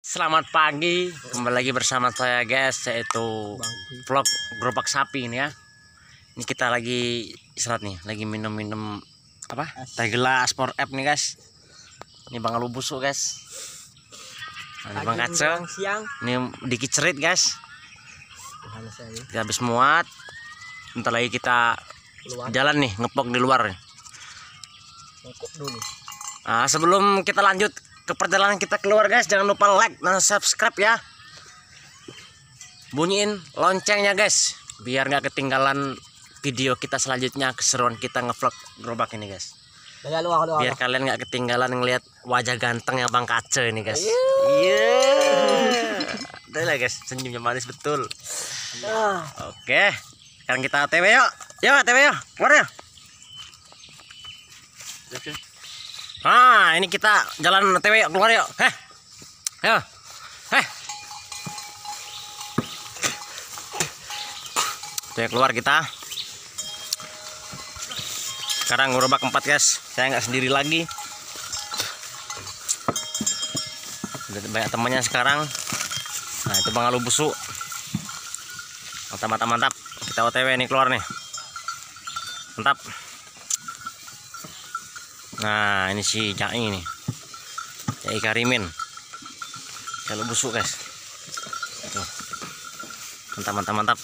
Selamat pagi, kembali lagi bersama saya guys, yaitu vlog gerobak sapi ini ya. Ini kita lagi istirahat nih, lagi minum-minum apa? Teh gelas Sport App nih guys. Ini Bang Alu busuk guys. Nah, Bang Kace, ini dikit cerit guys. Kita habis muat, bentar lagi kita jalan nih, ngepok di luar nih. Nah, sebelum kita lanjut ke perjalanan kita keluar guys, jangan lupa like dan subscribe ya, bunyiin loncengnya guys biar nggak ketinggalan video kita selanjutnya, keseruan kita ngevlog gerobak ini guys, biar kalian nggak ketinggalan ngeliat wajah gantengnya Bang Kace ini guys. Udah lah guys, senyumnya manis betul. Oke, sekarang kita OTW yuk, OTW yuk, keluar ya. Nah, ini kita jalan OTW yuk, keluar yuk. Ayo. Tuh keluar kita. Sekarang gerobak 4 guys. Saya nggak sendiri lagi. Udah banyak temannya sekarang. Nah, itu Bang Alu busuk. Mantap. Kita OTW nih, keluar nih. Mantap. Nah, ini si Cai nih, Cai Karimin, kalau busuk guys. Tuh. Mantap.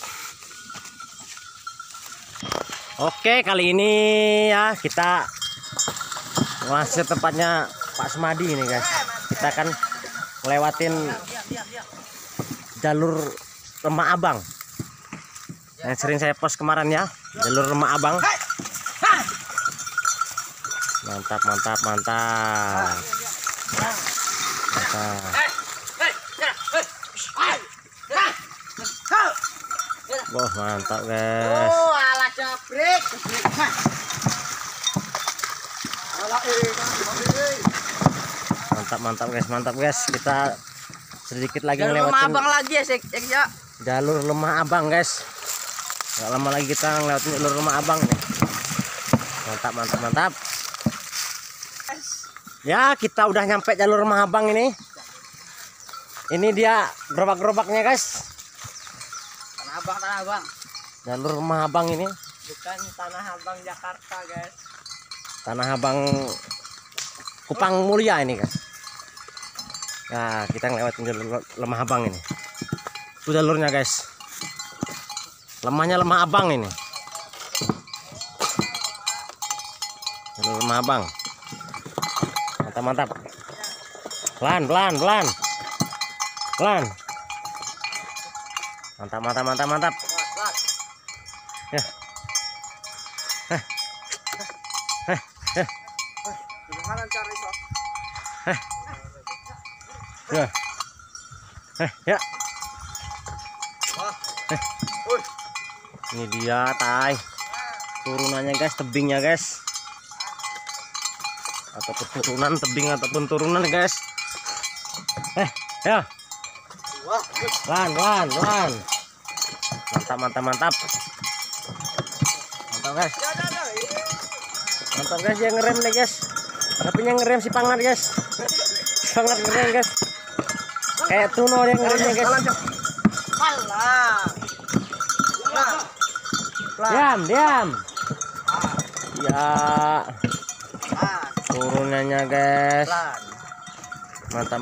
Oke, kali ini ya kita masih tempatnya Pak Semadi ini guys. Kita akan lewatin jalur Lemah Abang yang sering saya post kemarin ya, jalur Lemah Abang. Mantap. Wah, mantap guys. Oh, ala jabrik. Mantap guys. Kita sedikit lagi Jalur ngelewatin Lemah Abang lagi ya. jalur Lemah Abang guys. Gak lama lagi kita ngelewatin jalur Lemah Abang nih. Mantap. Ya, kita udah nyampe jalur Lemah Abang ini. Ini dia gerobak-gerobaknya guys. Tanah Abang. Jalur Lemah Abang ini. Bukan Tanah Abang Jakarta guys. Tanah Abang Kupang Mulia ini guys. Nah, kita ngelewatin jalur Lemah Abang ini. Itu jalurnya guys. Lemahnya Lemah Abang ini. Jalur Lemah Abang. Mantap. Pelan. Mantap. Ya. Ya. Ini dia turunannya guys, tebingnya guys. Ataupun turunan tebing ataupun turunan guys. Ya. Pelan. Mantap guys. Mantap guys, dia ngerem nih guys. Tapi yang ngerem si Pangat guys. Sangat ngerem guys. Kayak tuno dia ngeremnya guys. Diam. Ya. Turunannya guys. Mantap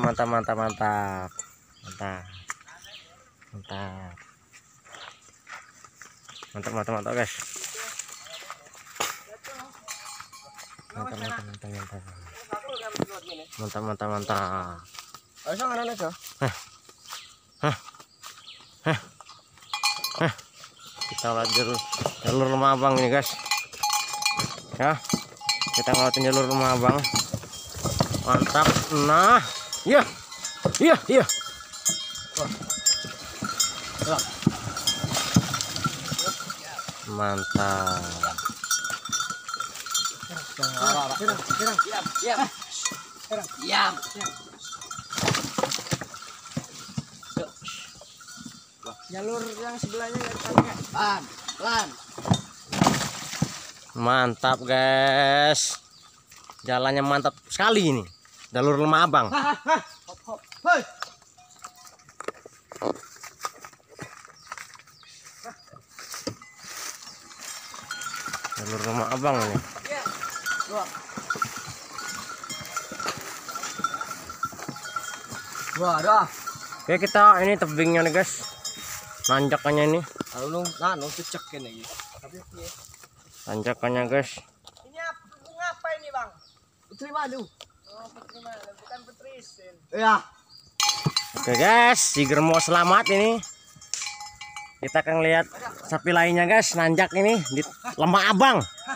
guys. Mantap. Kita lanjut jalur Lemah Abang ini guys. Ya. Kita ngeliatin jalur Lemah Abang. Mantap. Nah, iya. Mantap. Diam. Jalur yang sebelahnya pelan. Mantap guys. Jalannya mantap sekali ini. Jalur Lemah Abang. Hop. Hei. Jalur rumah abang ini. Wah, dah. Oke, kita ini tebingnya nih guys. Nanjakannya ini. Lalu nano cecek ini. Tanjakannya guys. Ini bunga apa ini, Bang? Putri madu. Oh, putri madu, bukan putri isin. Iya. Oke guys, si Germo selamat ini. Kita akan lihat sapi lainnya guys, nanjak ini di Lemah Abang.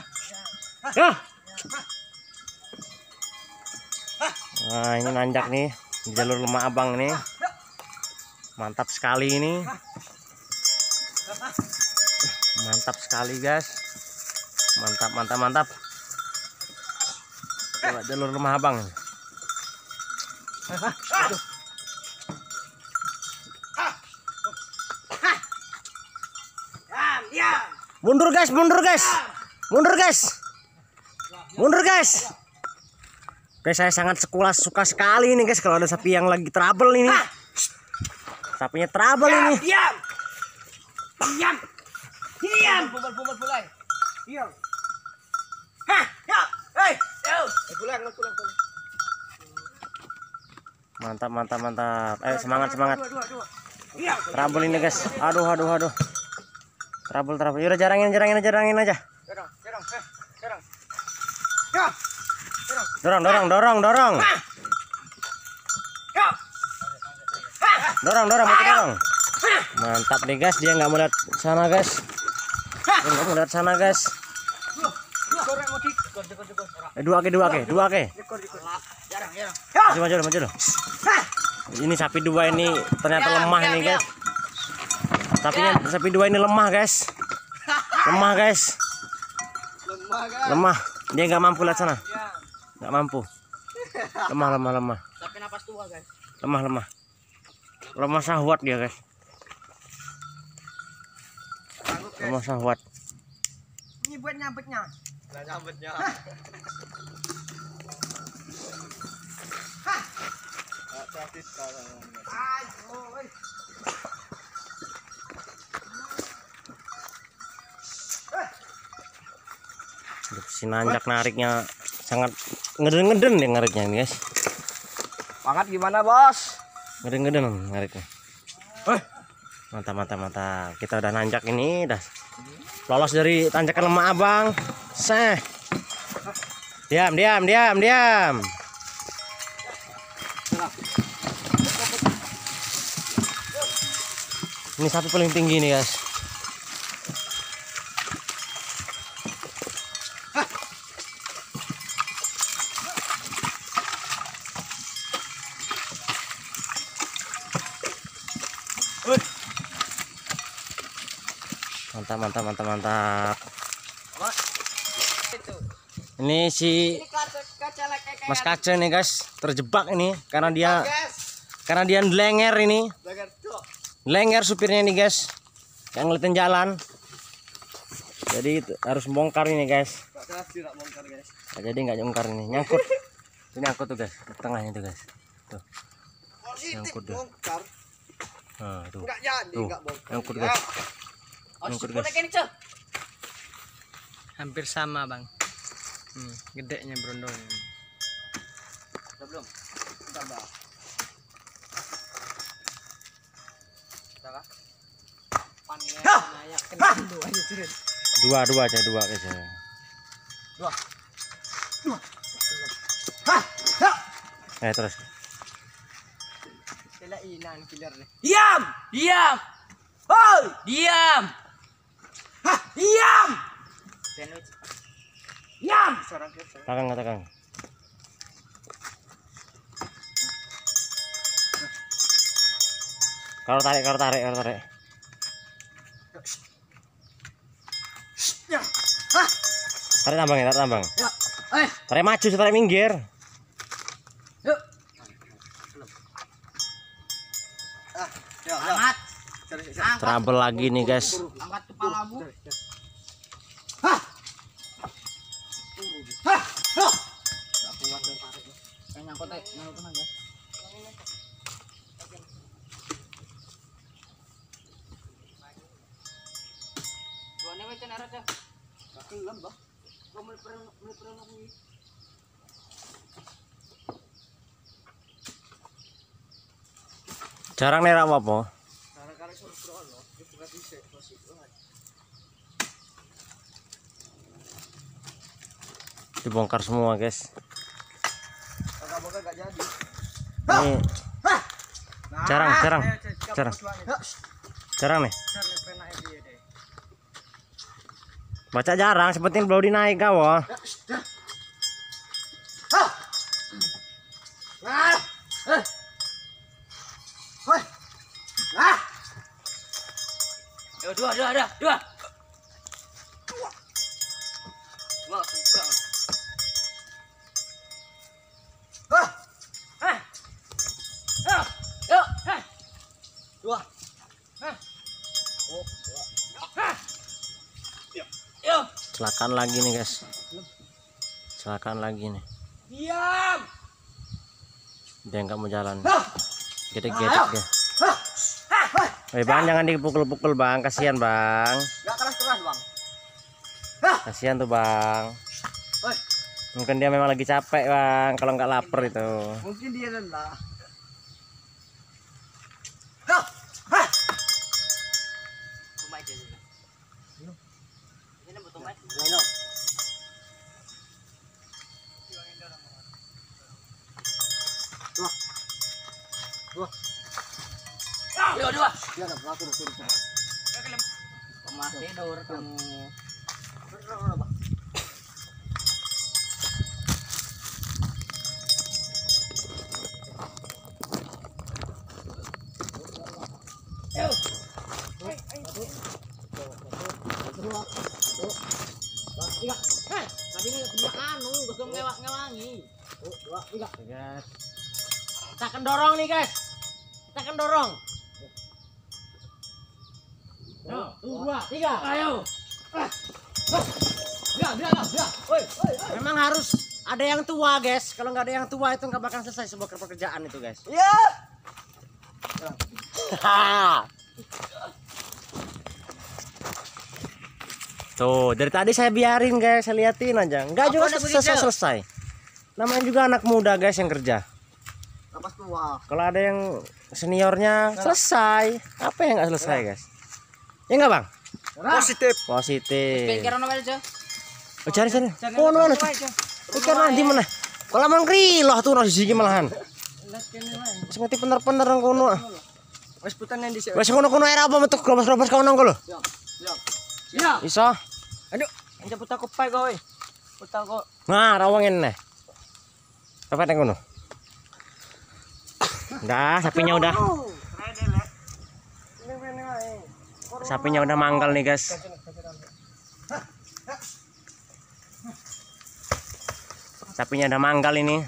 Nah, ini nanjak nih di jalur Lemah Abang ini. Mantap sekali ini. Mantap sekali guys. Mantap, mantap, mantap. Coba jalur Lemah Abang. Mundur guys, mundur guys. Mundur guys. Mundur guys. Oke, saya sangat suka sekali ini guys kalau ada sapi yang lagi trouble ini. Sapinya trouble ini. Diam. Diam. Diam. Pulang. Diam. Hah, ya. Hei, pulang. Mantap, mantap, mantap. Semangat, semangat. Diam. Trouble ini guys. Aduh. Trouble. Yaudah jarangin aja. Serang. Dorong. Dorong, itu dorong. Mantap nih guys, dia nggak mau lihat sana guys. Dua ke. Maju dulu. Ini sapi dua ini ternyata lemah ini guys. Sapi dua ini lemah guys. Lemah. Dia nggak mampu lihat sana. Nggak mampu. Lemah. Tapi napas tua, guys. Lemah syahwat dia guys. Lemah syahwat. Ini buat nyambetnya. Si nanjak nariknya sangat ngeden ya nariknya ini guys. Banget gimana, Bos? Ngeden nariknya. Mantap. Kita udah nanjak ini, dah lolos dari tanjakan Lemah Abang. Diam. Ini sapi paling tinggi nih guys. Mantap. Ini si Mas Kace nih guys, terjebak ini karena dia lenger ini. Lenger supirnya nih guys. Yang ngeliatin jalan. Jadi harus bongkar ini guys. Nah, jadi nggak bongkar ini, nyangkut. Ini nyangkut tuh guys, di tengahnya tuh guys. Tuh. Nyangkut tuh. Nah, tuh. Nyangkut guys. Hampir sama, Bang. Gedenya berondongnya. Udah belum? Tambah. Dua aja. Dua. Terus. Diam. Oh, diam. Diam. Takang. Kalau tarik. Tarik tambang. Tarik maju, tarik minggir. Yuk. Angkat. Trouble lagi nih guys. Angkat kepalamu. Kelam bang. Kau mulai pernah nih. Jarang nih apa? Karena suruh pro lo, dia bukan bisa masih banget. Dibongkar semua guys. Moga-moga gak jadi. Ini jarang nih. Baca jarang, seperti belum dinaik kau. Dua. Wah, suka. Dua. Celakaan lagi nih guys. Celakaan lagi nih. Diam. Dia nggak mau jalan. Gedek-gedek dia. Bang, jangan dipukul-pukul bang, kasihan bang. Gak keras-keras bang. Kasihan tuh bang. Mungkin dia memang lagi capek bang, kalau nggak lapar itu. Mungkin dia lelah. Dua. Ya, turun. Masih tidur kamu. Kita akan dorong nih guys. Kita akan dorong. 2, 3. Ayo. Memang harus ada yang tua guys. Kalau nggak ada yang tua itu nggak bakal selesai sebuah pekerjaan itu guys. Ya. Tuh dari tadi saya biarin guys, saya liatin aja. Nggak juga selesai. Namanya juga anak muda guys yang kerja. Kalau ada yang seniornya selesai, apa yang nggak selesai guys? Ya nggak bang? Positif. Oh, cari. Oh, mana? Ikan di mana? Kalau mang kriloh tuh nasi sigi malahan. Semati bener-bener nang kono. Wes putan yang dhisik. Wes kono air apa metu grobas-grobas kau nang kono. Ya. Iso. Aduh, anjir putar kopai kowe. Putar kok. Nah, rawangin nih. Apa nang kono? Udah, sapinya udah. Sapinya udah mangkal nih, guys. Sapinya udah mangkal ini.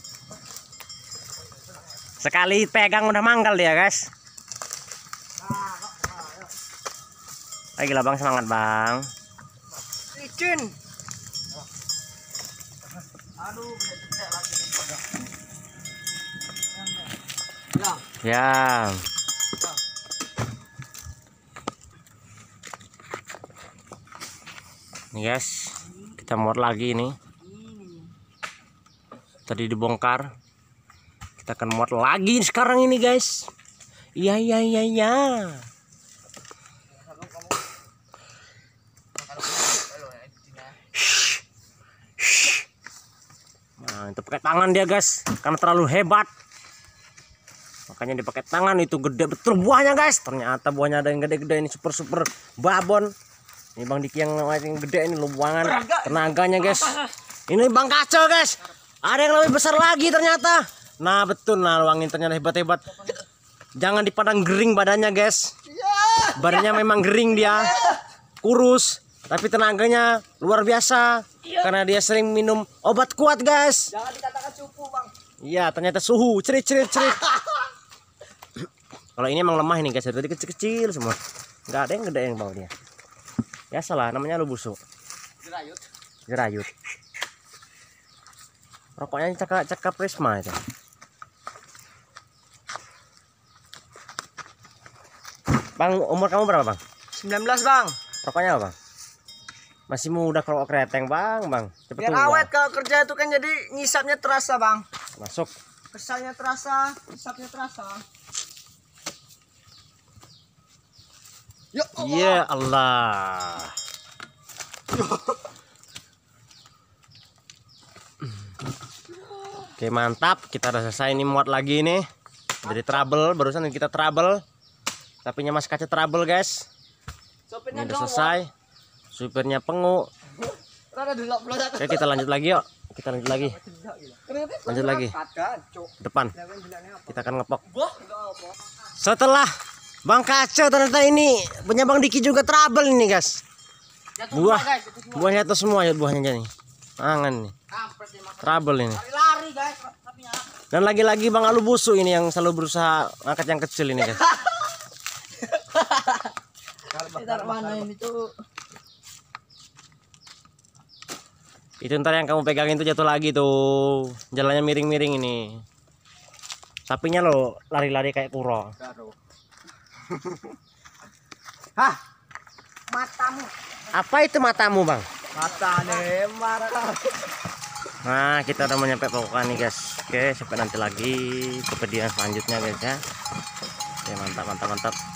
Sekali pegang udah mangkal dia, guys. Lagi lah, Bang, semangat, Bang. Licin. Aduh, gede lagi. Ya. Nih guys, kita muat lagi ini. Tadi dibongkar. Kita akan muat lagi sekarang ini guys. Iya. Nah, itu pakai tangan dia guys, karena terlalu hebat. Makanya dipakai tangan, itu gede betul buahnya guys. Ternyata buahnya ada yang gede-gede ini, super babon. Ini Bang Diki yang gede ini lubangan tenaganya guys. Ini Bang Kaco guys. Ada yang lebih besar lagi ternyata. Nah betul, nah luangin ternyata hebat. Jangan dipandang gering badannya guys. Badannya memang gering dia, kurus. Tapi tenaganya luar biasa. Karena dia sering minum obat kuat guys. Jangan dikatakan cupu bang. Iya ternyata suhu cerit. Kalau ini emang lemah ini guys, tadi kecil-kecil semua. Nggak ada yang gede yang bawah dia. Ya salah, namanya lu busuk. Jerayut. Rokoknya cakap Prisma itu. Bang, umur kamu berapa bang? 19 bang. Rokoknya apa bang? Masih muda kalau kreteng bang. Cepet Biar tua. awet kalau kerja itu kan jadi ngisapnya terasa bang. Masuk. Kesannya terasa, ngisapnya terasa. Ya Allah. Iya Allah. Oke mantap, kita udah selesai ini muat lagi nih. Dari trouble, barusan kita trouble. Sapinya Mas Kaca trouble guys. Ini udah selesai. Supirnya penguk. Oke kita lanjut lagi yuk. Kita lanjut lagi. Lanjut lagi. Depan. Kita akan ngepok. Setelah Bang Kaca ternyata ini punya Bang Diki juga trouble ini guys. Buahnya itu semua ya buahnya jadi. Angan nih. Trouble ini. Lari guys. Dan lagi-lagi Bang Alu busuk ini yang selalu berusaha angkat yang kecil ini guys. Taruh mana ini tuh? Itu ntar yang kamu pegangin tuh jatuh lagi tuh. Jalannya miring-miring ini. Sapinya lo lari-lari kayak kuro. Hah? Matamu. Apa itu matamu bang? Mata nih, mata. Nah kita udah nyampe pokokan nih guys. Oke sampai nanti lagi ke video selanjutnya guys ya. Oke mantap.